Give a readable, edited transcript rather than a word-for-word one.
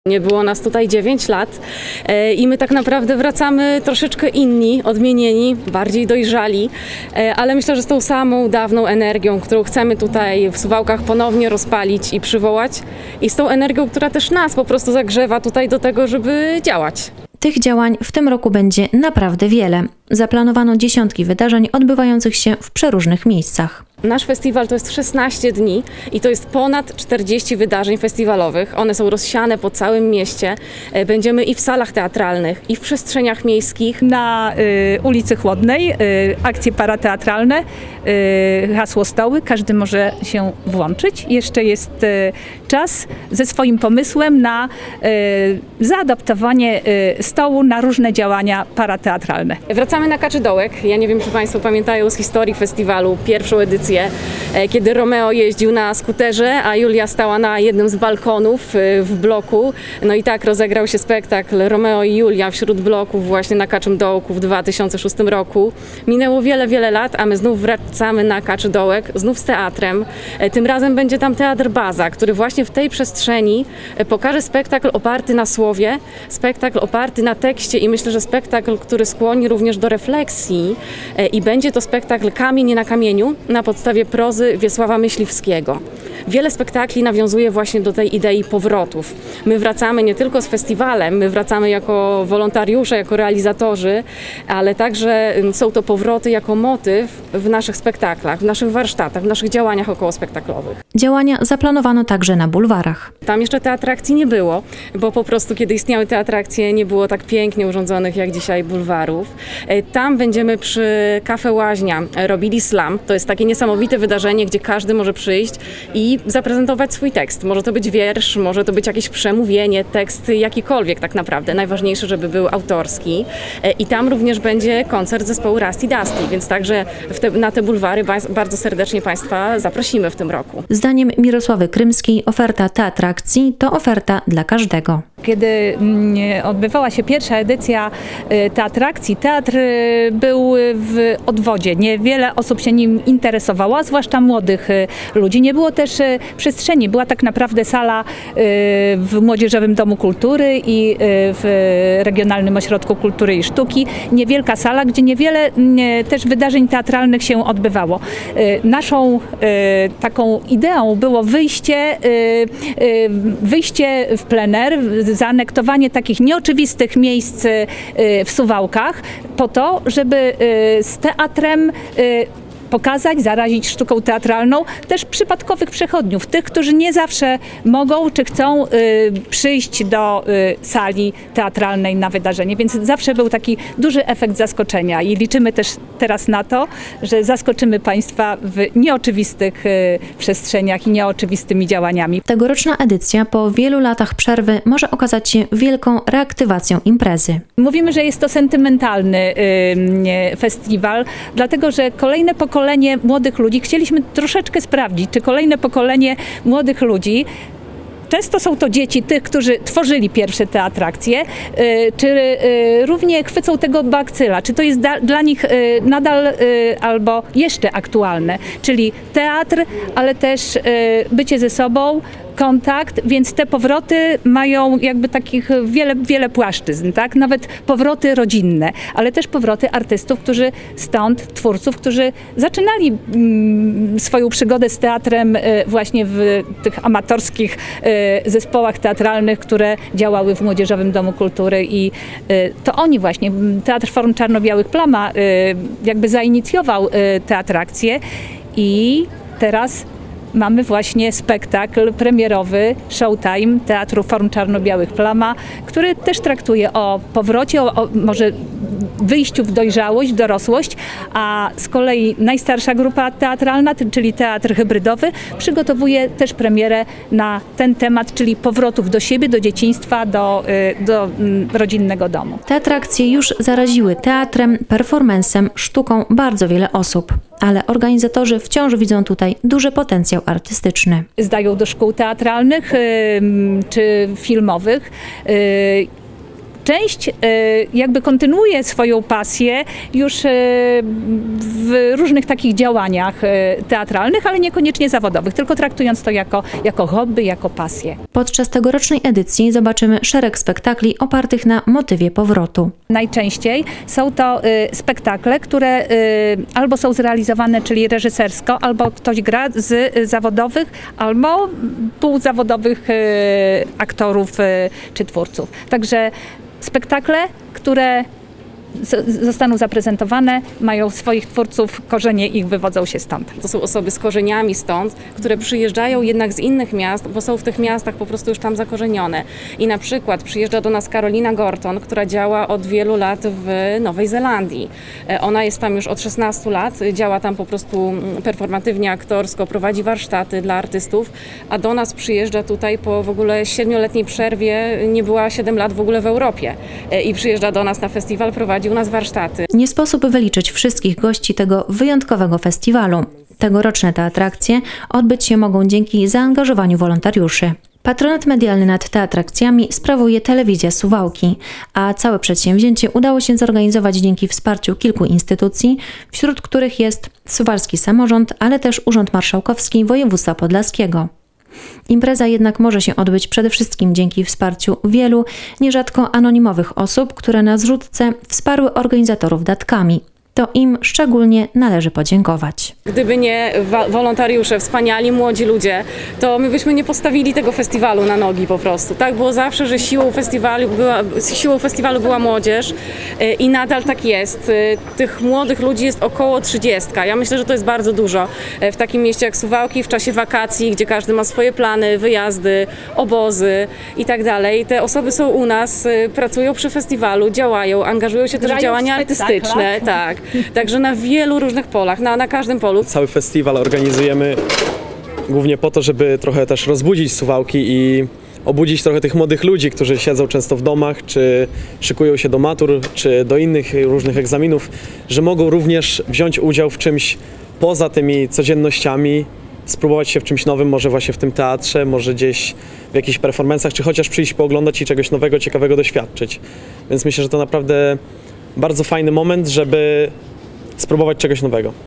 Nie było nas tutaj 9 lat i my tak naprawdę wracamy troszeczkę inni, odmienieni, bardziej dojrzali, ale myślę, że z tą samą dawną energią, którą chcemy tutaj w Suwałkach ponownie rozpalić i przywołać i z tą energią, która też nas po prostu zagrzewa tutaj do tego, żeby działać. Tych działań w tym roku będzie naprawdę wiele. Zaplanowano dziesiątki wydarzeń odbywających się w przeróżnych miejscach. Nasz festiwal to jest 16 dni i to jest ponad 40 wydarzeń festiwalowych. One są rozsiane po całym mieście. Będziemy i w salach teatralnych, i w przestrzeniach miejskich. Na ulicy Chłodnej akcje parateatralne, hasło stoły, każdy może się włączyć. Jeszcze jest czas ze swoim pomysłem na zaadaptowanie stołu na różne działania parateatralne. Wracamy na Kaczydołek. Ja nie wiem, czy Państwo pamiętają z historii festiwalu pierwszą edycję, kiedy Romeo jeździł na skuterze, a Julia stała na jednym z balkonów w bloku. No i tak rozegrał się spektakl Romeo i Julia wśród bloków właśnie na Kaczym Dołku w 2006 roku. Minęło wiele, wiele lat, a my znów wracamy na Kaczy Dołek, znów z teatrem. Tym razem będzie tam Teatr Baza, który właśnie w tej przestrzeni pokaże spektakl oparty na słowie, spektakl oparty na tekście i myślę, że spektakl, który skłoni również do refleksji i będzie to spektakl Kamień na kamieniu na podstawie prozy Wiesława Myśliwskiego. Wiele spektakli nawiązuje właśnie do tej idei powrotów. My wracamy nie tylko z festiwalem, my wracamy jako wolontariusze, jako realizatorzy, ale także są to powroty jako motyw w naszych spektaklach, w naszych warsztatach, w naszych działaniach okołospektaklowych. Działania zaplanowano także na bulwarach. Tam jeszcze teatrakcji nie było, bo po prostu kiedy istniały teatrakcje, nie było tak pięknie urządzonych jak dzisiaj bulwarów. Tam będziemy przy Cafe Łaźnia robili slam. To jest takie niesamowite wydarzenie, gdzie każdy może przyjść i zaprezentować swój tekst. Może to być wiersz, może to być jakieś przemówienie, tekst jakikolwiek tak naprawdę. Najważniejsze, żeby był autorski. I tam również będzie koncert zespołu Rusty Dusty, więc także na te bulwary bardzo serdecznie Państwa zaprosimy w tym roku. Zdaniem Mirosławy Krymskiej oferta teatrakcji to oferta dla każdego. Kiedy odbywała się pierwsza edycja teatrakcji, teatr był w odwodzie. Niewiele osób się nim interesowało, a zwłaszcza młodych ludzi. Nie było też przestrzeni. Była tak naprawdę sala w Młodzieżowym Domu Kultury i w Regionalnym Ośrodku Kultury i Sztuki. Niewielka sala, gdzie niewiele też wydarzeń teatralnych się odbywało. Naszą taką ideą było wyjście w plener, zaanektowanie takich nieoczywistych miejsc w Suwałkach po to, żeby z teatrem pokazać, zarazić sztuką teatralną też przypadkowych przechodniów, tych, którzy nie zawsze mogą czy chcą przyjść do sali teatralnej na wydarzenie, więc zawsze był taki duży efekt zaskoczenia i liczymy też teraz na to, że zaskoczymy Państwa w nieoczywistych przestrzeniach i nieoczywistymi działaniami. Tegoroczna edycja po wielu latach przerwy może okazać się wielką reaktywacją imprezy. Mówimy, że jest to sentymentalny festiwal, dlatego że kolejne pokolenie młodych ludzi, chcieliśmy troszeczkę sprawdzić, czy kolejne pokolenie młodych ludzi, często są to dzieci tych, którzy tworzyli pierwsze te atrakcje, czy równie chwycą tego bakcyla, czy to jest dla nich nadal albo jeszcze aktualne, czyli teatr, ale też bycie ze sobą, kontakt, więc te powroty mają jakby takich wiele płaszczyzn, tak? Nawet powroty rodzinne, ale też powroty artystów, twórców, którzy zaczynali swoją przygodę z teatrem właśnie w tych amatorskich zespołach teatralnych, które działały w Młodzieżowym Domu Kultury i to oni właśnie, Teatr Forum Czarno-Białych Plama jakby zainicjował te atrakcje i teraz mamy właśnie spektakl premierowy Showtime Teatru Forum Czarno-Białych Plama, który też traktuje o powrocie, o może wyjściu w dojrzałość, dorosłość, a z kolei najstarsza grupa teatralna, czyli teatr hybrydowy, przygotowuje też premierę na ten temat, czyli powrotów do siebie, do dzieciństwa, do rodzinnego domu. Te atrakcje już zaraziły teatrem, performancem, sztuką bardzo wiele osób, ale organizatorzy wciąż widzą tutaj duży potencjał artystyczny. Zdają do szkół teatralnych czy filmowych, Część jakby kontynuuje swoją pasję już w różnych takich działaniach teatralnych, ale niekoniecznie zawodowych, tylko traktując to jako hobby, jako pasję. Podczas tegorocznej edycji zobaczymy szereg spektakli opartych na motywie powrotu. Najczęściej są to spektakle, które albo są zrealizowane, czyli reżysersko, albo ktoś gra z zawodowych, albo półzawodowych aktorów czy twórców. Także spektakle, które zostaną zaprezentowane, mają swoich twórców, korzenie ich wywodzą się stąd. To są osoby z korzeniami stąd, które przyjeżdżają jednak z innych miast, bo są w tych miastach po prostu już tam zakorzenione. I na przykład przyjeżdża do nas Karolina Gorton, która działa od wielu lat w Nowej Zelandii. Ona jest tam już od 16 lat, działa tam po prostu performatywnie, aktorsko, prowadzi warsztaty dla artystów, a do nas przyjeżdża tutaj po w ogóle 7-letniej przerwie, nie była 7 lat w ogóle w Europie i przyjeżdża do nas na festiwal, prowadzi u nas warsztaty. Nie sposób wyliczyć wszystkich gości tego wyjątkowego festiwalu. Tegoroczne te atrakcje odbyć się mogą dzięki zaangażowaniu wolontariuszy. Patronat medialny nad teatrakcjami sprawuje Telewizja Suwałki, a całe przedsięwzięcie udało się zorganizować dzięki wsparciu kilku instytucji, wśród których jest Suwalski Samorząd, ale też Urząd Marszałkowski Województwa Podlaskiego. Impreza jednak może się odbyć przede wszystkim dzięki wsparciu wielu, nierzadko anonimowych osób, które na zrzutce wsparły organizatorów datkami. To im szczególnie należy podziękować. Gdyby nie wolontariusze, wspaniali młodzi ludzie, to my byśmy nie postawili tego festiwalu na nogi po prostu. Tak było zawsze, że siłą festiwalu była młodzież i nadal tak jest. Tych młodych ludzi jest około 30. Ja myślę, że to jest bardzo dużo. W takim mieście jak Suwałki, w czasie wakacji, gdzie każdy ma swoje plany, wyjazdy, obozy i tak dalej. Te osoby są u nas, pracują przy festiwalu, działają, angażują się też w działania artystyczne. Tak. Także na wielu różnych polach, na każdym polu. Cały festiwal organizujemy głównie po to, żeby trochę też rozbudzić Suwałki i obudzić trochę tych młodych ludzi, którzy siedzą często w domach, czy szykują się do matur, czy do innych różnych egzaminów, że mogą również wziąć udział w czymś poza tymi codziennościami, spróbować się w czymś nowym, może właśnie w tym teatrze, może gdzieś w jakichś performancach, czy chociaż przyjść pooglądać i czegoś nowego, ciekawego doświadczyć. Więc myślę, że to naprawdę bardzo fajny moment, żeby spróbować czegoś nowego.